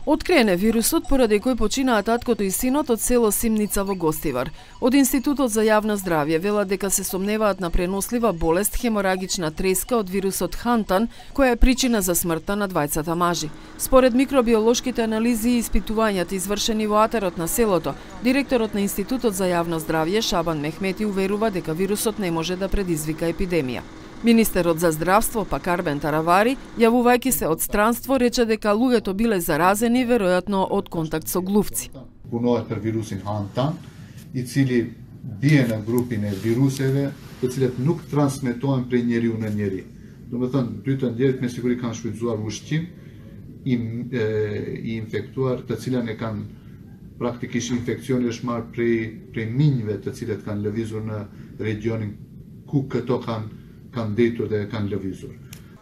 Откриен е вирусот поради кој починаа таткото и синот од село Симница во Гостивар. Од Институтот за јавно здравје велат дека се сомневаат на пренослива болест хеморагична треска од вирусот Хантан, која е причина за смртта на двајцата мажи. Според микробиолошките анализи и испитувањата извршени во атарот на селото, директорот на Институтот за јавно здравје Шабан Мехмети уверува дека вирусот не може да предизвика епидемија. Министерот за здравство Арбен Таравари, јавувајќи се од странство, рече дека луѓето биле заразени веројатно од контакт со глувци. Punohet për virusin Hantan, I cili bie në grupin e viruseve, të cilet nuk transmetohen prej njeriu në njeri. Domethënë, dy të ndjerit me siguri kanë shfrytzuar ushqim I infektuar, të cilat e kanë praktikisht infekcioni është marrë prej minjve të cilet kanë lëvizur në regionin ku këto kanë detur dhe kanë lëvizur.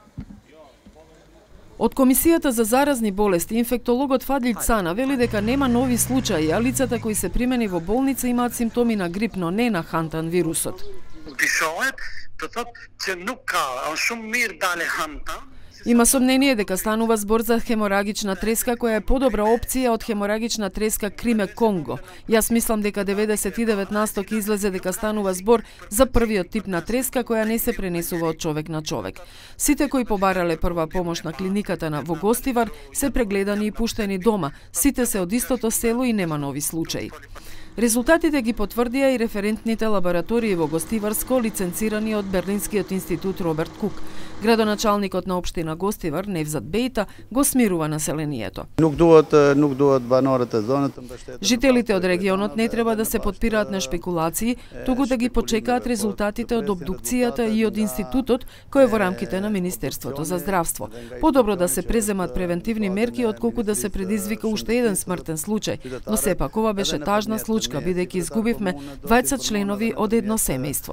Од Комисијата за заразни болести, инфектологот Фадлил Цана вели дека нема нови случаи, а лицата кои се примени во болница имаат симптоми на грип, но не на Хантан вирусот. Дишоhet, të thotë që nuk ka, është shumë mirë dalë Hantan. Има сомнение дека станува збор за хеморагична треска која е подобра опција од хеморагична треска Криме Конго. Јас мислам дека 99% ќе излезе дека станува збор за првиот тип на треска која не се пренесува од човек на човек. Сите кои побарале прва помош на клиниката во Гостивар се прегледани и пуштени дома. Сите се од истото село и нема нови случаи. Резултатите ги потврдија и референтните лаборатории во Гостиварско, лиценцирани од Берлинскиот институт Роберт Кук. Градоначалникот на општина Гостивар, Невзат Бејта, го смирува населението. Жителите од регионот не треба да се потпираат на шпекулации, туку да ги почекаат резултатите од обдукцијата и од институтот кој е во рамките на Министерството за здравство. Подобро да се преземат превентивни мерки отколку да се предизвика уште еден смртен случај, но сепак ова беше тажна случка бидејќи изгубивме 20 членови од едно семејство.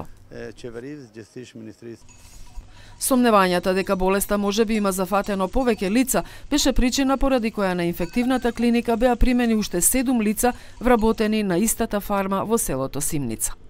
Сомневањата дека болеста можеби има зафатено повеќе лица беше причина поради која на инфективната клиника беа примени уште 7 лица вработени на истата фарма во селото Симница.